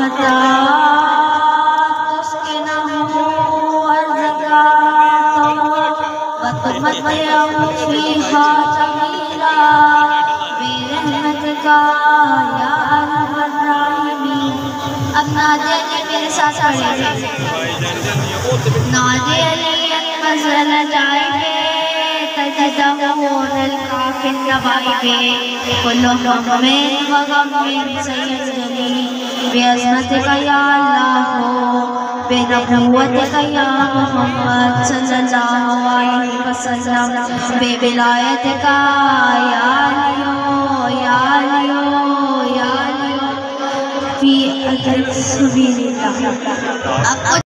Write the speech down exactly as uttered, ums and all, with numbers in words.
अब नादे अली मेरे साथ पढ़ेंगे। नादे अली मज़ल जाएंगे तजदमोरल काफिल नवाइबे कुल्लो हमें वगमें सैयदली बेअज़मत का या अल्लाह हो बेनबुव्वत का या मोहम्मद सल्लल्लाहु अलैहि वसल्लम बेविलायत का या लियो या लियो या लियो फी अदल सबीलिल्लाह।